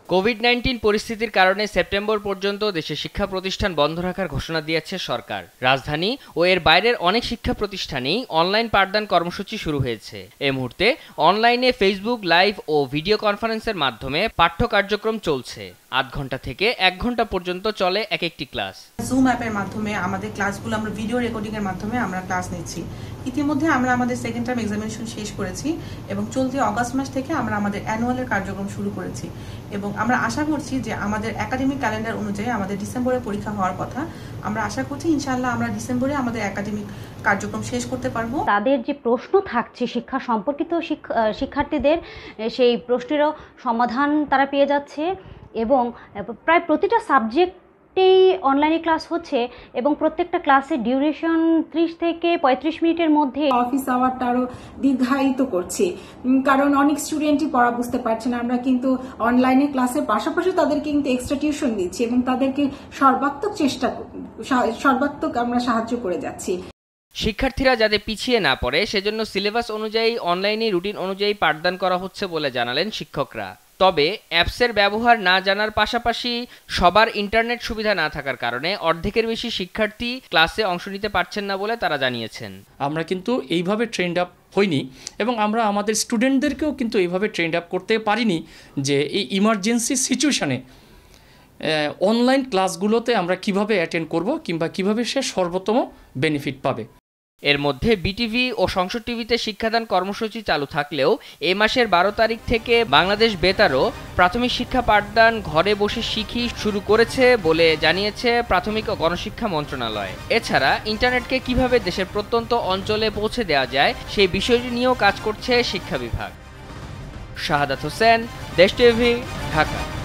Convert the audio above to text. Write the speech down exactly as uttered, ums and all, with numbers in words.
Covid nineteen পরিস্থিতির কারণে September পর্যন্ত দেশে শিক্ষা প্রতিষ্ঠান বন্ধ রাখার ঘোষণা দিয়েছে সরকার। রাজধানী ও এর বাইরের অনেক শিক্ষা প্রতিষ্ঠানেই অনলাইন পাঠদান কর্মসূচি শুরু হয়েছে। এই মুহূর্তে অনলাইনে ফেসবুক লাইভ ও ভিডিও কনফারেন্সের মাধ্যমে পাঠ্য কার্যক্রম চলছে। আধ ঘন্টা থেকে এক ঘন্টা পর্যন্ত চলে এক একটি ক্লাস। জুম অ্যাপের মাধ্যমে আমাদের ক্লাসগুলো আমরা ভিডিও রেকর্ডিং এর মাধ্যমে আমরা ক্লাস নিচ্ছি। ইতিমধ্যে আমরা আমাদের সেকেন্ড টার্ম এক্সামিনেশন শেষ করেছি এবং চলতি অগাস্ট মাস থেকে আমরা আমাদের অ্যানুয়ালের কার্যক্রম শুরু করেছি এবং আমরা আশা করছি যে আমাদের একাডেমিক ক্যালেন্ডার অনুযায়ী আমাদের ডিসেম্বরে পরীক্ষা হওয়ার কথা। আমরা আশা করছি ইনশাআল্লাহ আমরা ডিসেম্বরে আমাদের একাডেমিক কার্যক্রম শেষ করতে পারবো। তাদের যে প্রশ্ন থাকছে শিক্ষা সম্পর্কিত শিক্ষার্থীদের, সেই প্রশ্নেরও সমাধান তারা পেয়ে যাচ্ছে এবং প্রায় প্রতিটা সাবজেক্টেই অনলাইনে ক্লাস হচ্ছে এবং প্রত্যেকটা ক্লাসের ডিউরেশন ত্রিশ থেকে পঁয়ত্রিশ মিনিটের মধ্যে। অফিস আওয়ারটা আরো দীর্ঘায়িত করছে, কারণ অনেক স্টুডেন্টই পড়া বুঝতে পারছে না। আমরা কিন্তু অনলাইনে ক্লাসের পাশাপাশি তাদেরকে কিন্তু এক্সট্রা টিউশন দিচ্ছি এবং তাদেরকে সর্বাত্মক চেষ্টা সর্বাত্মক আমরা সাহায্য করে যাচ্ছি। শিক্ষার্থীরা যাতে পিছিয়ে না পড়ে সেজন্য সিলেবাস অনুযায়ী অনলাইনে রুটিন অনুযায়ী পাঠদান করা হচ্ছে বলে জানালেন শিক্ষকরা। তবে অ্যাপসের ব্যবহার না জানার পাশাপাশি সবার ইন্টারনেট সুবিধা না থাকার কারণে অর্ধেকের বেশি শিক্ষার্থী ক্লাসে অংশ নিতে পারছেন না বলে তারা জানিয়েছেন। আমরা কিন্তু এইভাবে ট্রেন্ড আপ হইনি এবং আমরা আমাদের স্টুডেন্টদেরকেও কিন্তু এইভাবে ট্রেন্ড আপ করতে পারিনি যে এই ইমার্জেন্সি সিচুয়েশনে অনলাইন ক্লাসগুলোতে আমরা কিভাবে অ্যাটেন্ড করব কিংবা কিভাবে সে সর্বোত্তম বেনিফিট পাবে। এর মধ্যে বিটিভি ও সংসদ টিভিতে শিক্ষাদান কর্মসূচি চালু থাকলেও এ মাসের বারো তারিখ থেকে বাংলাদেশ বেতারও প্রাথমিক শিক্ষা পাঠদান ঘরে বসে শিখি শুরু করেছে বলে জানিয়েছে প্রাথমিক ও গণশিক্ষা মন্ত্রণালয়। এছাড়া ইন্টারনেটকে কিভাবে দেশের প্রত্যন্ত অঞ্চলে পৌঁছে দেওয়া যায় সেই বিষয়টি নিয়েও কাজ করছে শিক্ষা বিভাগ। শাহাদাত হোসেন, দেশ টিভি, ঢাকা।